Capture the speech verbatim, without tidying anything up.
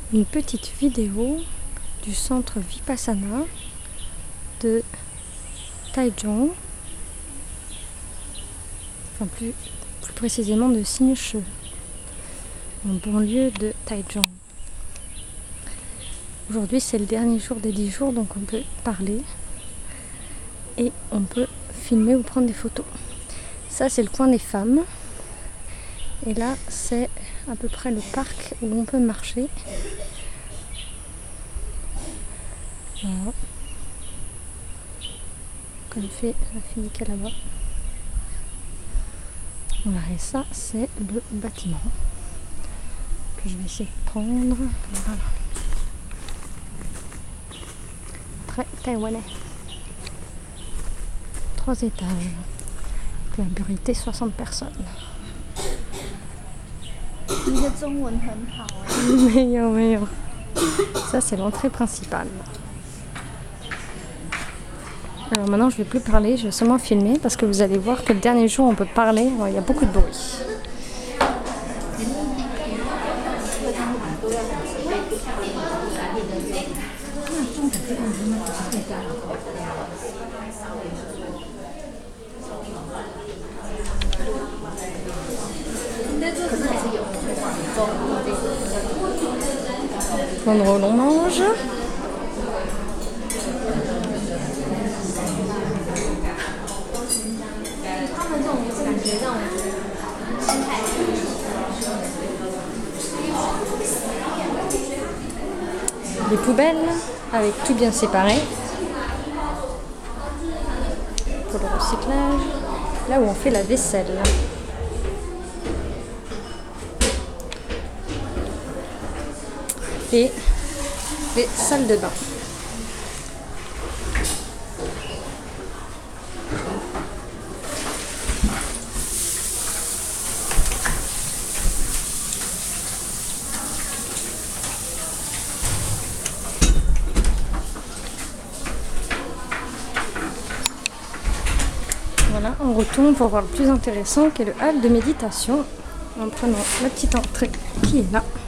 une petite vidéo du centre Vipassana de Taichung, enfin plus, plus précisément de Sinuche, en banlieue de Taichung. Aujourd'hui c'est le dernier jour des dix jours, donc on peut parler et on peut filmer ou prendre des photos. Ça c'est le coin des femmes. Et là, c'est à peu près le parc où on peut marcher. Voilà. Comme fait la fille qui est là-bas. Voilà, et ça, c'est le bâtiment que je vais essayer de prendre. Voilà. Très taïwanais. Trois étages. Peut abriter soixante personnes. 你的中文很好哎。 没有没有 Ça c'est l'entrée principale. Alors maintenant je vais plus parler, je vais seulement filmer parce que vous allez voir que le dernier jour on peut parler, alors, il y a beaucoup de bruit. L'endroit où l'on mange. Les poubelles avec tout bien séparé pour le recyclage. Là où on fait la vaisselle. Et les salles de bain. Voilà, on retourne pour voir le plus intéressant qui est le hall de méditation en prenant la petite entrée qui est là.